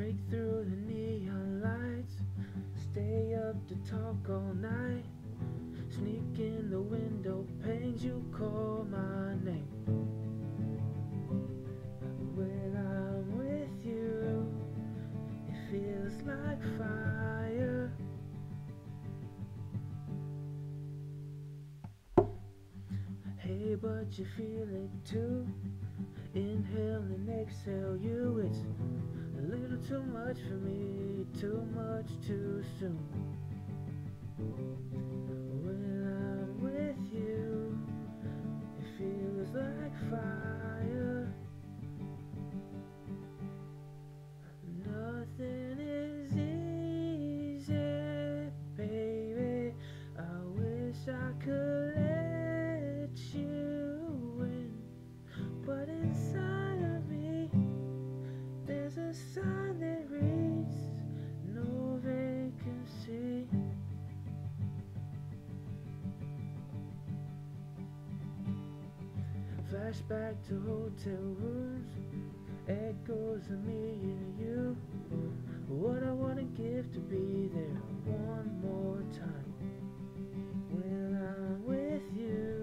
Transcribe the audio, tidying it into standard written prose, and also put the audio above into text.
break through the neon lights, stay up to talk all night, sneak in the window panes, you call my name. When I'm with you, it feels like fire. Hey, but you feel it too. Inhale and exhale you. It's a little too much for me, too much too soon. When I'm with you, it feels like fire. Nothing is easy, baby. I wish I could let you in, but inside of me there's a sign that reads no vacancy. Flashback to hotel rooms, echoes of me and you. What I wanna give to be there one more time. When I'm with you,